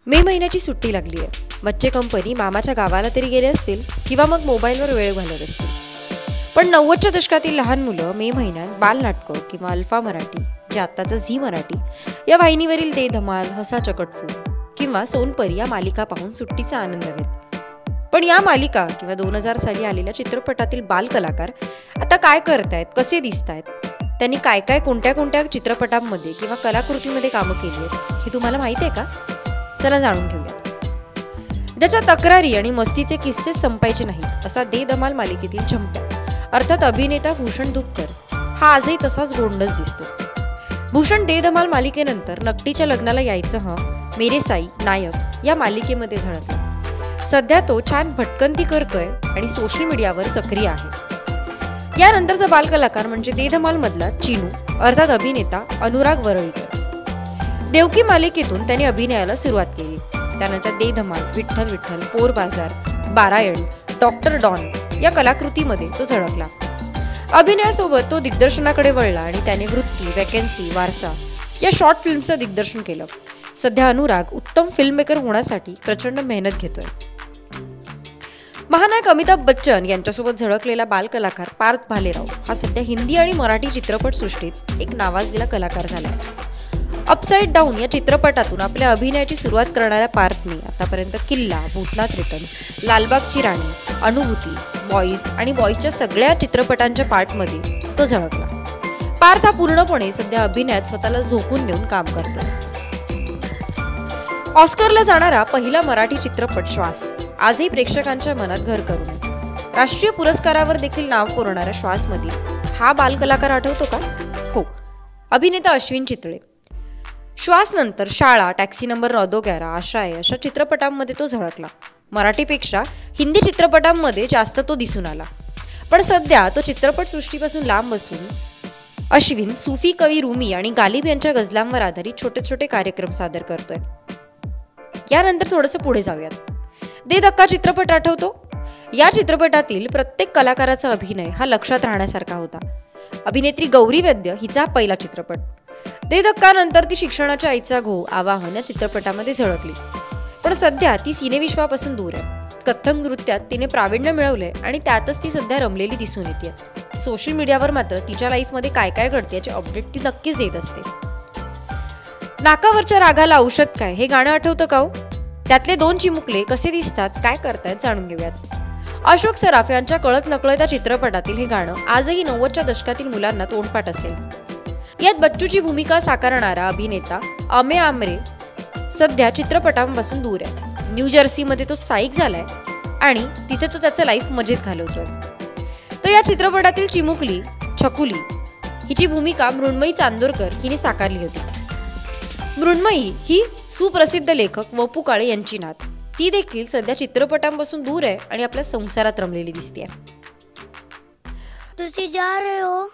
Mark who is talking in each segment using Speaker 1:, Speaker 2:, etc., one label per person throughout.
Speaker 1: मे महिन्याची सुट्टी लागली आहे. बच्चे कंपनी मामाच्या गावाला तरी गेले असतील किंवा मग मोबाईलवर वेळ घालत असतील. पण 90च्या दशकातील लहान मुलं मे महिन्यात बालनाटकं किंवा अल्फा मराठी, जे आत्ताचं झी मराठी या वाहिनीवरील दे धमाल, हसा चकटफू किंवा सोनपरी या मालिका पाहून सुट्टीचा आनंद घेत. पण या मालिका किंवा 2000 साली आलेल्या चित्रपटातील बालकलाकार आता काय करतायत, कसे दिसतायत, त्यांनी काय काय कोणत्या कोणत्या चित्रपटांमध्ये किंवा कलाकृतीमध्ये कामं केली आहेत हे तुम्हाला माहिती आहे का? चला जाणून घेऊया. ज्याच्या तक्रारी आणि मस्तीचे किस्से संपायचे नाहीत असा दे धमाल मालिकेतील चंप्या अर्थात अभिनेता भूषण धुपकर हा आजही तसाच गोंडस दिसतो. भूषण दे धमाल मालिकेनंतर नकटीच्या लग्नाला यायचं हं, मेरे साई, नायक या मालिकेमध्ये झळकला. सध्या तो छान भटकंती करतोय आणि सोशल मीडियावर सक्रिय आहे. यानंतरचा बालकलाकार म्हणजे दे धमाल मधला चिनू अर्थात अभिनेता अनुराग वरळीकर. देवकी मालिकेतून त्याने अभिनयाला सुरुवात केली. त्यानंतर दे धमाल, विठ्ठल विठ्ठल, पोर बाजार, बारायण, डॉक्टर डॉन या कलाकृतीमध्ये तो झळकला. अभिनयासोबत तो दिग्दर्शनाकडे वळला आणि त्याने वृत्ती, वॅकन्सी, वारसा या शॉर्ट फिल्मचं दिग्दर्शन केलं. सध्या अनुराग उत्तम फिल्ममेकर होण्यासाठी प्रचंड मेहनत घेतोय. महानायक अमिताभ बच्चन यांच्यासोबत झळकलेला बालकलाकार पार्थ भालेराव हा सध्या हिंदी आणि मराठी चित्रपटसृष्टीत एक नावाजलेला कलाकार झाला. अपसाइड डाऊन या चित्रपटातून आपल्या अभिनयाची सुरुवात करणाऱ्या पार्थने आतापर्यंत किल्ला, भूतनाथ रिटर्न्स, लालबागची राणी, अनुभूती, बॉईज आणि बॉईजच्या सगळ्या चित्रपटांच्या पार्टमध्ये तो झळकला. पार्थ हा पूर्णपणे सध्या अभिनयात स्वतःला झोकून देऊन काम करतो. ऑस्करला जाणारा पहिला मराठी चित्रपट श्वास आजही प्रेक्षकांच्या मनात घर करून आहे. राष्ट्रीय पुरस्कारावर देखील नाव कोरणाऱ्या श्वासमधील हा बालकलाकार आठवतो का? हो, अभिनेता अश्विन चितळे. श्वास नंतर शाळा, टॅक्सी नंबर 911, आशाय अशा चित्रपटांमध्ये तो झळकला. मराठीपेक्षा हिंदी चित्रपटांमध्ये जास्त तो दिसून आला. पण सध्या तो चित्रपटसृष्टीपासून लांब असून अश्विन सुफी कवी रुमी आणि गालिब यांच्या गझलांवर आधारित छोटे छोटे कार्यक्रम सादर करतोय. यानंतर थोडंसं पुढे जाऊयात. दे धक्का चित्रपट आठवतो? या चित्रपटातील प्रत्येक कलाकाराचा अभिनय हा लक्षात राहण्यासारखा होता. अभिनेत्री गौरी वैद्य हिचा पहिला चित्रपट. दे धक्का नंतर ती शिक्षणाच्या आईचा घो, आवाहन या चित्रपटामध्ये झळकली. पण सध्या ती सिनेविश्वापासून दूर आहे. कथ्थक नृत्यात तिने प्रावीण्य मिळवलंय आणि त्यातच ती सध्या रमलेली दिसून येते. सोशल मीडियावर मात्र तिच्या लाईफमध्ये काय काय घडते याचे अपडेट ती नक्कीच देत असते. नाकावरच्या रागाला औषध काय हे गाणं आठवतं का हो? त्यातले 2 चिमुकले कसे दिसतात, काय करतायत जाणून घेऊयात. अशोक सराफ यांच्या कळत नकळत या चित्रपटातील हे गाणं आजही 90च्या दशकातील मुलांना तोंडपाठ असेल. यात बच्चूची भूमिका साकारणारा अभिनेता अमे आमरे सध्या चित्रपटांपासून दूर आहे. न्यू जर्सीमध्ये तो स्थायिक झालाय आणि तिथे तो त्याचं लाईफ मजेत घालवतोय. तो या चित्रपटातील चिमुकली छकुली हिची भूमिका मृण्मयी चांदोरकर हिने साकारली होती. मृण्मयी ही सुप्रसिद्ध लेखक वपू काळे यांची नात. ती देखील सध्या चित्रपटांपासून दूर आहे आणि आपल्या संसारात रमलेली दिसते.
Speaker 2: तुसी जा रहे हो,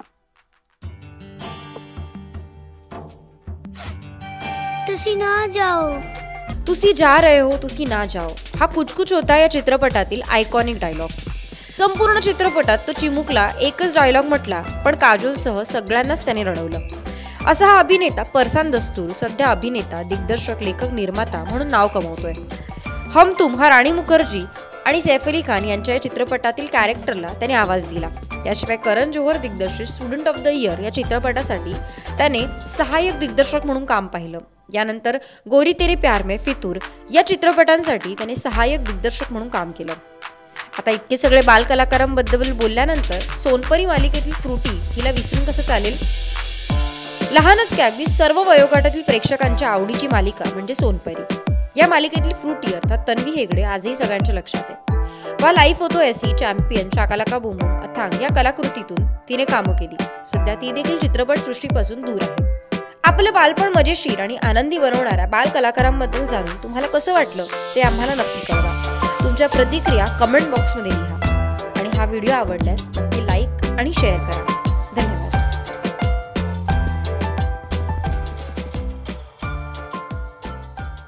Speaker 2: तुसी ना जाओ,
Speaker 1: तुसी जा रहे हो, तुसी ना जाओ हा कुछ कुछ होता या चित्रपटातील आयकॉनिक डायलॉग. संपूर्ण चित्रपटात तो चिमुकला एकच डायलॉग म्हटला, पण काजोलसह सगळ्यांनाच त्याने रडवलं. असा हा अभिनेता परसान दस्तूर सध्या अभिनेता, दिग्दर्शक, लेखक, निर्माता म्हणून नाव कमवतोय. हम तुम हा राणी मुखर्जी आणि सैफ अली खान यांच्या या चित्रपटातील कॅरेक्टरला त्याने आवाज दिला. याशिवाय करण जोहर दिग्दर्शित स्टुडंट ऑफ द इयर या चित्रपटासाठी त्याने सहाय्यक दिग्दर्शक म्हणून काम पाहिलं. यानंतर गोरी तेरे प्यार में, फितूर या चित्रपटांसाठी त्याने सहाय्यक दिग्दर्शक म्हणून काम केलं. आता इतके सगळे बालकलाकारांबद्दल बोलल्यानंतर सोनपरी मालिकेतील फ्रुटी हिला विसरून कसं चालेल? लहानच काय अगदी सर्व वयोगटातील प्रेक्षकांच्या आवडीची मालिका म्हणजे सोनपरी. या मालिकेतील फ्रुटी अर्थात तन्वी हेगडे आजही सगळ्यांच्या लक्षात आहे. वा लाईफ होतो ऐसी, चॅम्पियन, शाकालाका बूम बूम, अथांग या कलाकृतीतून तिने कामं केली. सध्या ती देखील चित्रपटसृष्टीपासून दूर आहे. आपलं बालपण मजेशीर आणि आनंदी बनवणाऱ्या बालकलाकारांबद्दल जाणून तुम्हाला कसं वाटलं ते आम्हाला नक्की कळवा. तुमच्या प्रतिक्रिया कमेंट बॉक्समध्ये लिहा आणि हा व्हिडिओ आवडल्यास नक्की लाईक आणि शेअर करा. धन्यवाद.